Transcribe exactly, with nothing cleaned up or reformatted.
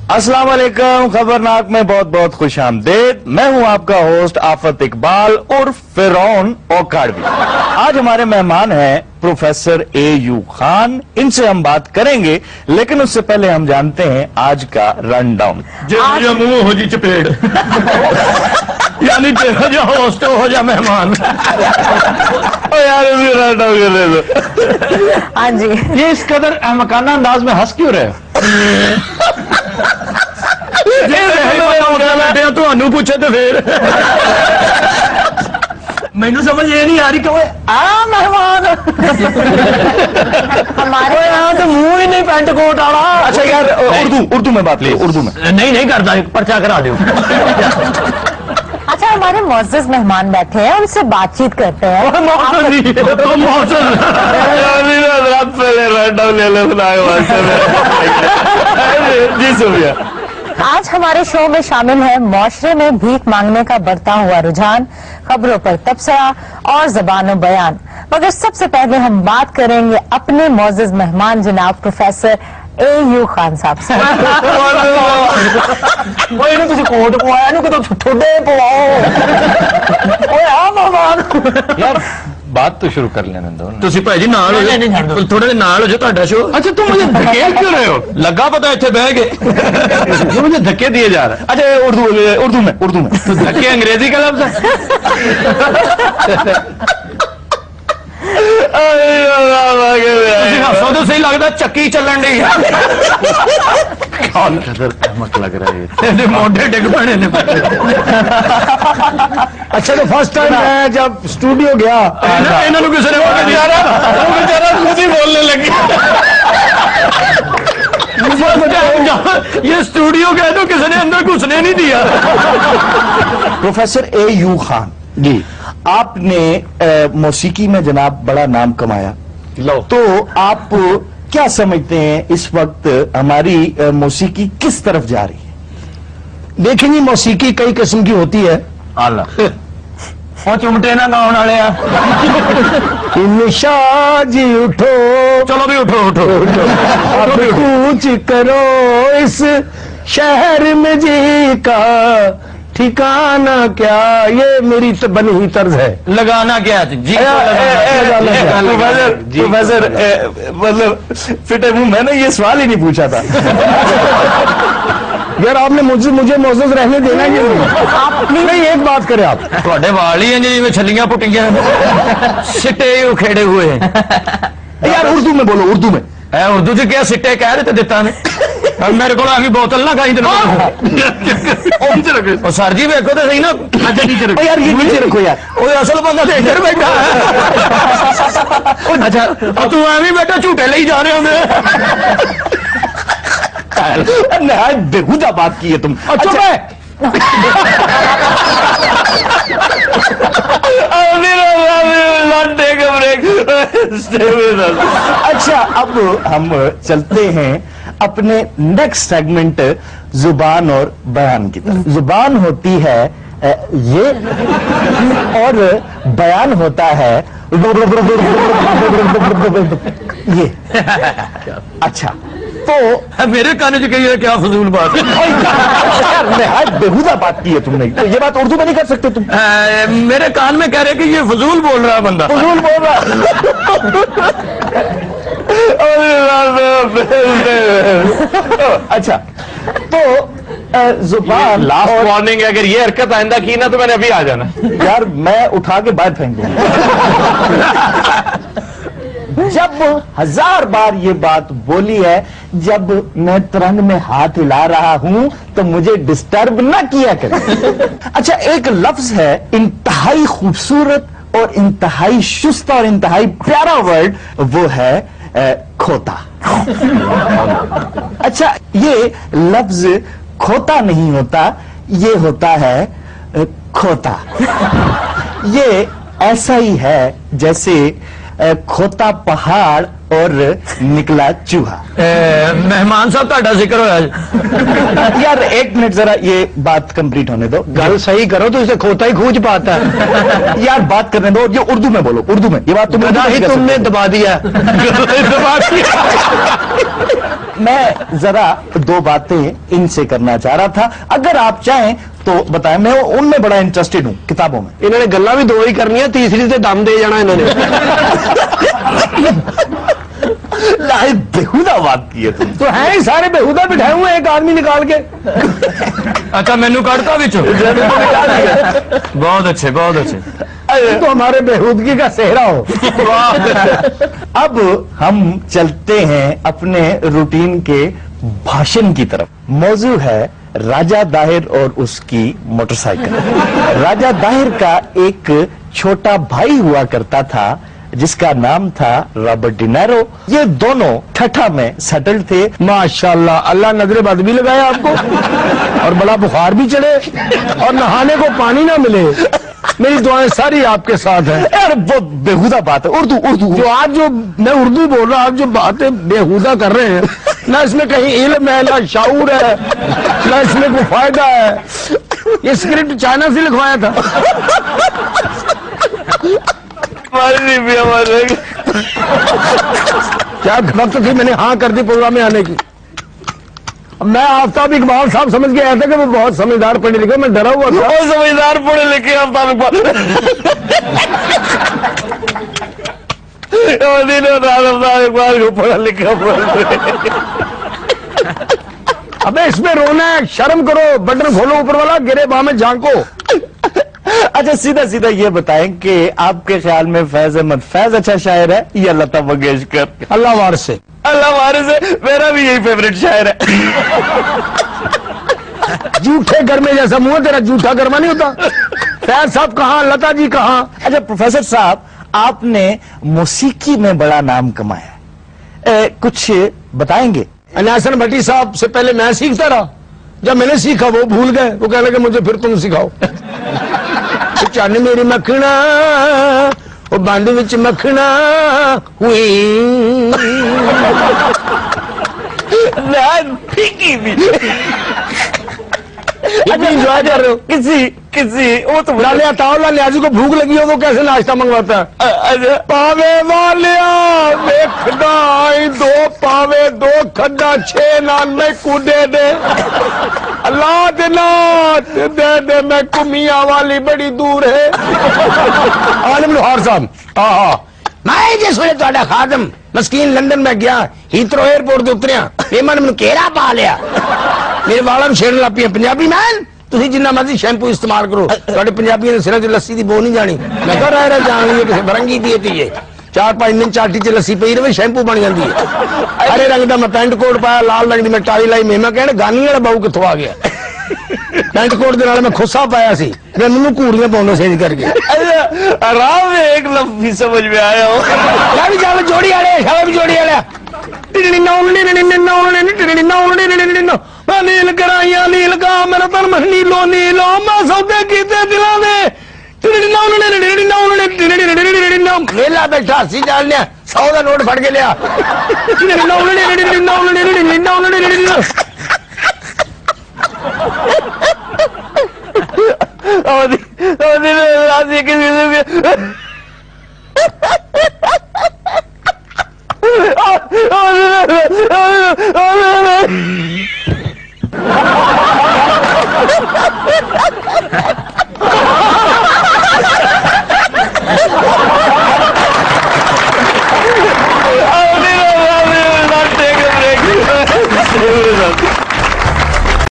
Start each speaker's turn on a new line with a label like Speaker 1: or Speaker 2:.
Speaker 1: अस्सलाम वालेकुम, खबरनाक में बहुत बहुत खुश आमदेद। मैं हूं आपका होस्ट आफत इकबाल और फिरौन औकाड़वी। आज हमारे मेहमान हैं प्रोफेसर ए यू खान। इनसे हम बात करेंगे, लेकिन उससे पहले हम जानते हैं आज का रन डाउन।
Speaker 2: मुंह हो जी चपेड़ यानी तेरा जो होस्ट हो जा मेहमान।
Speaker 1: यार रन डाउन कर रहे थे।
Speaker 3: हाँ जी,
Speaker 2: ये इस कदर मकाना अंदाज में हंस क्यों रहे हो? ਤੁਹਾਨੂੰ ਪੁੱਛੇ ਤੇ ਫੇਰ ਮੈਨੂੰ ਸਮਝ ਇਹ नहीं आ रही कि आ मेहमान
Speaker 3: हमारे
Speaker 2: यहाँ तो मुंह ही नहीं पैंट कोट वाला।
Speaker 1: अच्छा यार उर्दू उर्दू में बात करो, उर्दू में।
Speaker 2: नहीं नहीं करता, पर्चा करा दो।
Speaker 3: अच्छा, हमारे मोअज़्ज़ज़ मेहमान बैठे हैं, उनसे बातचीत करते हैं।
Speaker 1: पहले रन डाउन ले लो। जी सुनिए।
Speaker 3: आज हमारे शो में शामिल है मुआशरे में भीख मांगने का बढ़ता हुआ रुझान, खबरों पर तबसरा और ज़बान बयान। मगर सबसे पहले हम बात करेंगे अपने मोअज़्ज़ज़ मेहमान जनाब प्रोफेसर ए यू खान साहब से।
Speaker 2: कोट पवाया ठोडे पवाओ
Speaker 1: यार बात तो शुरू कर लेने दो।
Speaker 2: ਤੁਸੀਂ ਭਾਜੀ ਨਾਲ ਹੋ ਜਾਓ, ਥੋੜੇ ਦੇ ਨਾਲ ਹੋ ਜਾਓ, ਤੁਹਾਡਾ ਸ਼ੋ। अच्छा तुम मुझे धकेल क्यों रहे हो? लगा पता इतने बह गए। ये मुझे धक्के दिए जा रहा है।
Speaker 1: अच्छा उर्दू उर्दू में उर्दू में
Speaker 2: तो धक्के अंग्रेजी का लफ्ज है। हसो तो सही लगता चक्की चलन डी
Speaker 1: अहमक लग रहा है।
Speaker 2: मोटे डिग पड़े ने।
Speaker 4: अच्छा तो फर्स्ट टाइम मैं जब स्टूडियो गया
Speaker 2: इन्होंने किसी ने बेचारा खुद ही बोलने लगी। ये स्टूडियो गए तो किसी ने अंदर घुसने नहीं दिया।
Speaker 1: Professor A U Khan
Speaker 4: ji,
Speaker 1: आपने मौसीकी में जनाब बड़ा नाम कमाया।
Speaker 2: लो
Speaker 1: तो आप क्या समझते हैं इस वक्त हमारी मौसीकी किस तरफ जा रही है?
Speaker 4: देखेंगे मौसीकी कई किस्म की होती है।
Speaker 2: आला वो चुमटे ना गाउन वाले आ।
Speaker 4: निशा जी उठो,
Speaker 2: चलो भी उठो उठो
Speaker 4: अब कुछ करो इस शहर में जी का ठिकाना क्या। ये मेरी तो बनी हुई तर्ज है।
Speaker 2: लगाना क्या जी?
Speaker 1: प्रोफेसर प्रोफेसर मतलब फिटे मुंह, मैंने ये सवाल ही नहीं पूछा था।
Speaker 4: यार आपने मुझे मुझे मोअज़्ज़ज़ रहने देना कि नहीं? नहीं, एक बात करें आप,
Speaker 2: थोड़े वाल ही हैं जी छलियां पुटियां सिट्टे उखेड़े हुए हैं।
Speaker 1: यार उर्दू में बोलो, उर्दू में।
Speaker 2: है उर्दू च क्या सिट्टे कह रहे थे दिता ने मेरे को आगे बोतल ना खाई तेरे सर जी वेखो तो सही ना। अच्छा नीचे रखो
Speaker 1: यार, ये नीचे रखो यार।
Speaker 2: वो असल बंदा तो इधर बैठा है। अच्छा तू एवं बैठा झूठे ले जा रहे हो।
Speaker 1: नहायत बेहुदा बात की है तुम।
Speaker 2: अच्छा मैं
Speaker 1: अच्छा अब हम चलते हैं अपने नेक्स्ट सेगमेंट जुबान और बयान की तरफ। जुबान होती है ये और बयान होता है ये। अच्छा तो
Speaker 2: मेरे कान च कही क्या फजूल बात
Speaker 1: है। बेहुदा बात की है तुमने। तो ये बात उर्दू में नहीं कर सकते तुम।
Speaker 2: आ, मेरे कान में कह रहे कि ये फजूल बोल रहा है बंदा।
Speaker 1: फजूल बोल रहा अच्छा तो जुबान
Speaker 2: लास्ट वार्निंग है, अगर ये हरकत आइंदा की ना तो मैंने अभी आ जाना।
Speaker 1: यार मैं उठा के बाहर फेंक दूंगा। जब हजार बार ये बात बोली है, जब मैं तरंग में हाथ हिला रहा हूं तो मुझे डिस्टर्ब ना किया करें। अच्छा एक लफ्ज है इंतहाई खूबसूरत और इंतहाई शुस्त और इंतहाई प्यारा वर्ड, वो है ए, खोता। अच्छा ये लफ्ज खोता नहीं होता, ये होता है ए, खोता। ये ऐसा ही है जैसे खोता पहाड़ और निकला चूहा।
Speaker 2: मेहमान साहब ਤੁਹਾਡਾ जिक्र होया।
Speaker 1: यार एक मिनट जरा ये बात कंप्लीट होने दो।
Speaker 4: गल सही करो तो इसे खोता ही खूंच पाता है।
Speaker 1: यार बात करने दो। ये उर्दू में बोलो, उर्दू में। ये बात तुमने
Speaker 4: तुमने दबा दिया।
Speaker 2: दबा दिया।
Speaker 1: मैं जरा दो बातें इनसे करना चाह रहा था, अगर आप चाहें तो बताएं। मैं उनमें बड़ा इंटरेस्टेड हूं, किताबों में।
Speaker 4: इन्होंने गल्ला भी दो ही करनी है, तीसरी से दम दे जाना इन्होंने।
Speaker 1: बेहुदा बात की है तुम
Speaker 4: तो है ही सारे बेहुदा बिठाए हुए, एक आदमी निकाल के।
Speaker 2: अच्छा मेनू काटता बिचो। बहुत अच्छे बहुत अच्छे।
Speaker 4: तो हमारे बेहूदगी का सेहरा हो।
Speaker 1: अब हम चलते हैं अपने रूटीन के भाषण की तरफ। मौजू है राजा दाहिर और उसकी मोटरसाइकिल। राजा दाहिर का एक छोटा भाई हुआ करता था जिसका नाम था रॉबर्ट डिनेरो। ये दोनों ठठा में सेटल थे।
Speaker 4: माशाल्लाह, अल्लाह नजरे बद भी लगाया आपको, और बड़ा बुखार भी चढ़े, और नहाने को पानी ना मिले। मेरी दुआएं सारी आपके साथ हैं।
Speaker 1: यार वो बेहुदा बात है। उर्दू उर्दू
Speaker 4: जो आज जो मैं उर्दू बोल रहा हूँ, आप जो बातें बेहुदा कर रहे हैं, ना इसमें कहीं इल्म है, ना शाऊर है, ना इसमें कोई फायदा है। ये स्क्रिप्ट चाइना से लिखवाया था। क्या वक्त थी, मैंने हाँ कर दी प्रोग्राम में आने की। मैं आफ्ताब इकबाल साहब समझ के आया था कि वो बहुत समझदार पढ़े लिखे, मैं डरा हुआ था।
Speaker 1: बहुत समझदार पढ़े लिखे आफ्ताब इकबाल। पढ़ा लिखा।
Speaker 4: अबे इसमें रोना है, शर्म करो, बटन खोलो ऊपर वाला, गिरे बाह में झांको।
Speaker 1: अच्छा सीधा सीधा ये बताएं कि आपके ख्याल में फैज अहमद फैज अच्छा शायर है या लता मंगेशकर?
Speaker 4: अल्लाह वारिस से।
Speaker 1: अल्लाह वारिस है, मेरा भी यही फेवरेट शायर है।
Speaker 4: जूठे गरमे जैसा मुंह तेरा, जूठा गरमा नहीं होता। फैज साहब कहाँ, लता जी कहाँ?
Speaker 1: अच्छा प्रोफेसर साहब, आपने मौसीकी में बड़ा नाम कमाया, ए, कुछ बताएंगे?
Speaker 4: अनासन भट्टी साहब से पहले मैं सीखता रहा, जब मैंने सीखा वो भूल गए, वो कहने लगे मुझे फिर तुम सिखाओ। चन्न मेरी मखना, वो बांध विच मखना हुई।
Speaker 1: फीकी भी
Speaker 4: इंजॉय कर रहे हो।
Speaker 1: किसी किसी वो तो
Speaker 4: लालिया ताओ लालिया जी को भूख लगी हो, वो कैसे नाश्ता मंगवाता है? पावे वालिया देखदा आई, दो पावे दो खड्डा, छे नान में कूदे दे। अल्लाह दे नाथ दे दे, मैं कुमिया वाली बड़ी दूर है। आलम लोहार साहब, हाँ हाँ, मैं जिस वे तुहाडा खादम मस्कीन लंदन में गया, हीथरो एयरपोर्ट ते उतरिया, मेमन मैनूं घेरा पा लिया, मेरे वालों में छेड़न लग पिया, पंजाबी मैन तुसी जिन्ना मर्जी शैंपू इस्तेमाल करो, तुहाडे पंजाबियों दे सिरां च लस्सी दी बो नहीं जानी। मैं कह रहा जान ली किसी बरंगी दी है, चार पांच दिन चाटी च लस्सी पई रहे, शैंपू बन जाती है। हरे रंग का मैं पैंट कोट पाया, लाल रंग की मैं टाई लाई, मैं कहना गानी वाला बाहू कित्थों आ गया। पैंट कोट दे नाल मैं खुस्सा पाया सी, मैनूं घूरियां पाउंदा सेज करके।
Speaker 1: आराम में एक लफ्ज ही समझ में आया हो।
Speaker 4: मैं भी जावे जोड़ी वाले, शावे भी जोड़ी वाले। नील कराइया नील का मेरा तन नीलो नीलो, मैं सौदे कीते दिलां दे। मेला बैठा सी जान लिया, सौ का नोट फट के लिया।
Speaker 1: I'll take a break.